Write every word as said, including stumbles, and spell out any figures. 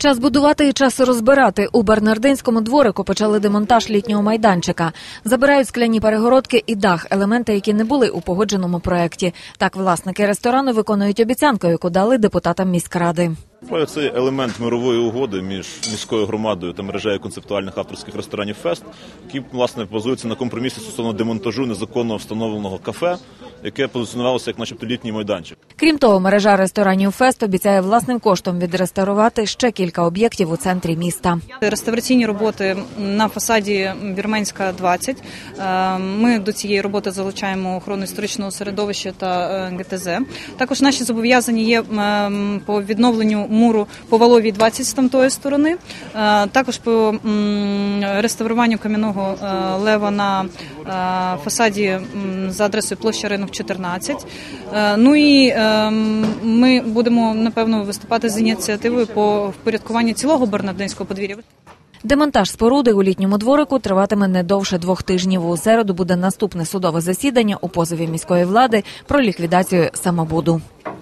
Час будувати і час розбирати. У Бернардинському дворику почали демонтаж літнього майданчика. Забирають скляні перегородки і дах, елементи, які не були у погодженому проєкті. Так власники ресторану виконують обіцянку, яку дали депутатам міськради. Це елемент мирової угоди між міською громадою та мережею концептуальних авторських ресторанів «Фест», який, власне, базується на компромісі стосовно демонтажу незаконно встановленого кафе, яке позиціонувалося як начебто літній майданчик. Крім того, мережа ресторанів «Фест» обіцяє власним коштом відреставрувати ще кілька об'єктів у центрі міста. Реставраційні роботи на фасаді Вірменська, двадцять. Ми до цієї роботи залучаємо охорону історичного середовища та ге те зет. Також наші зобов'язання є по відновленню муру по Валовій, двадцять з тамтої сторони. Також по реставруванню кам'яного лева на фасаді за адресою площа Ринок, чотирнадцять. Ну і ми будемо, напевно, виступати з ініціативою по впорядкуванню цілого Бернардинського подвір'я. Демонтаж споруди у літньому дворику триватиме не довше двох тижнів. У середу буде наступне судове засідання у позові міської влади про ліквідацію самобуду.